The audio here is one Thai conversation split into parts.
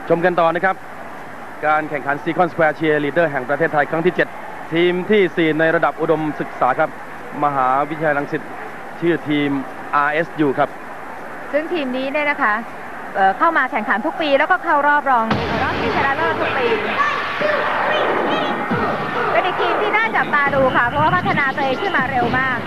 ชมกันต่อนะครับการแข่งขันซีคอนสแควร์เชียร์ลีดเดอร์แห่งประเทศไทยครั้งที่ 7 ทีมที่ 4 ในระดับอุดมศึกษาครับมหาวิทยาลัยรังสิตชื่อทีม RSU ครับซึ่งทีมนี้เนี่ยนะคะเข้ามาแข่งขันทุกปีแล้วก็เข้ารอบรองชิงชนะเลิศทุกปีเป็นอีกทีมที่น่าจับตาดูค่ะเพราะว่าพัฒนาตัวเองขึ้นมาเร็วมาก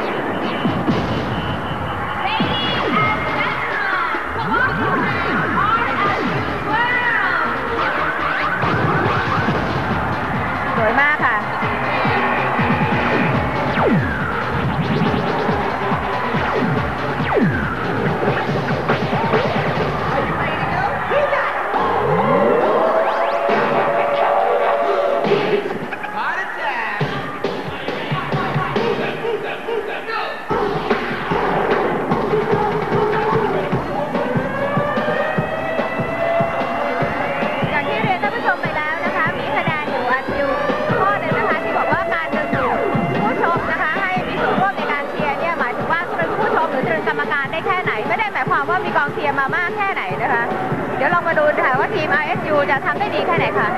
สวยมากค่ะว่ามีกองเชียร์มามากแค่ไหนนะคะเดี๋ยวลองมาดูค่ะว่าทีม RSU จะทำได้ดีแค่ไหนค่ะ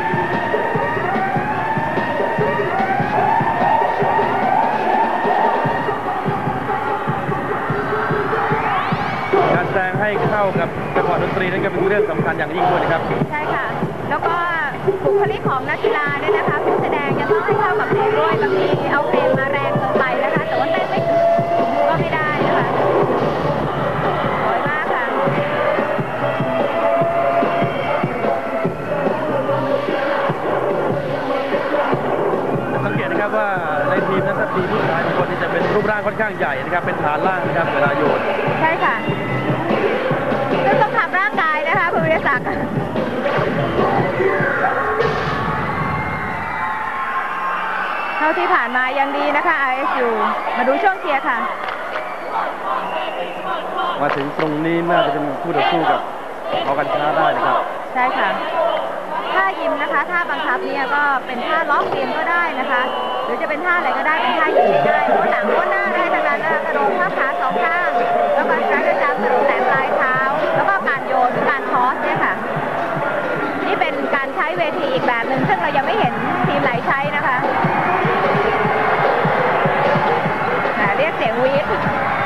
การแสดงให้เข้ากับจังหวะดนตรีนั้นก็เป็นเรื่องสำคัญอย่างยิ่งด้วยนะครับใช่ค่ะแล้วก็บุคลิกของนักกีฬาเนี่ยนะคะผู้แสดงจะต้องให้เข้ากับเพลงด้วยบางทีเอาเพลงมาแรงเกินไปนะคะแต่ว่าเต้นไม่ถึงก็ไม่ได้นะคะว่าในทีมนั้นทีมผู้ชายบางคนที่จะเป็นรูปร่างค่อนข้างใหญ่นะครับเป็นฐานล่างนะครับเวลาโยนใช่ค่ะซึ่งต้องทำร่างกายนะคะคุณวิทยาศักดิ์เท่าที่ผ่านมายังดีนะคะ RSU มาดูช่วงเชียร์ค่ะมาถึงตรงนี้น่าจะเป็นคู่ต่อสู้กับเอากันชนะได้นะครับใช่ค่ะท่ายิมนะคะท่าบังคับเนี่ยก็เป็นท่าล็อกเกมก็ได้นะคะหรือจะเป็นท่าอะไรก็ได้เป็นท่ายิมได้โน้หลังโน้หน้าได้ทั้งนั้นนะคะกระโดดท่าขาสองข้างแล้วก็ใช้ด้วยการกระโดดแหลมปลายเท้าแล้วก็การโยนหรือการทอสเนี่ยค่ะนี่เป็นการใช้เวทีอีกแบบหนึ่งซึ่งเรายังไม่เห็นทีมไหนใช้นะคะเรียกเสียงวีด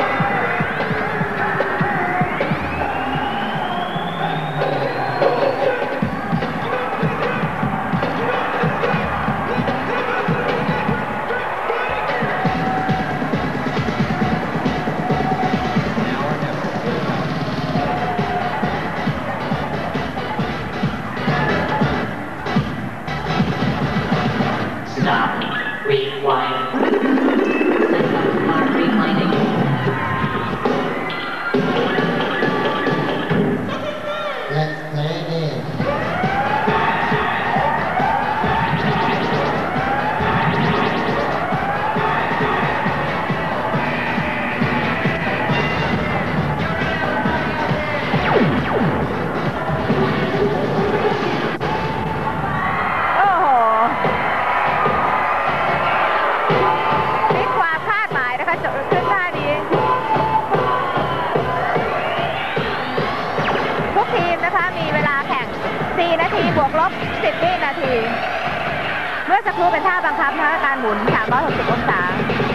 เมื่อสักครู่เป็นท่าบังคับนะคะการหมุน360 องศา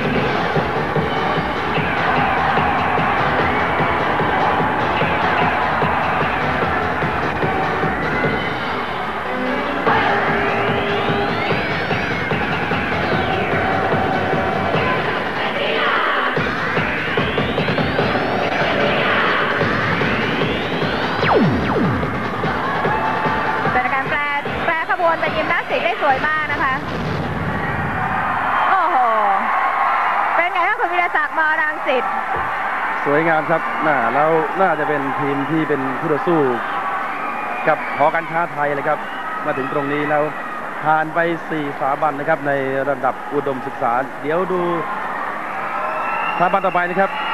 เป็นยิมนาสติกได้สวยมากนะคะโอ้โหเป็นไงคะคุณวิรศักดิ์มอรังสิตสวยงามครับแล้วน่าจะเป็นทีมที่เป็นคู่ต่อสู้กับหอการค้าไทยเลยครับมาถึงตรงนี้แล้วผ่านไป4 สถาบันนะครับในระดับอุดมศึกษาเดี๋ยวดูสถาบันต่อไปนะครับ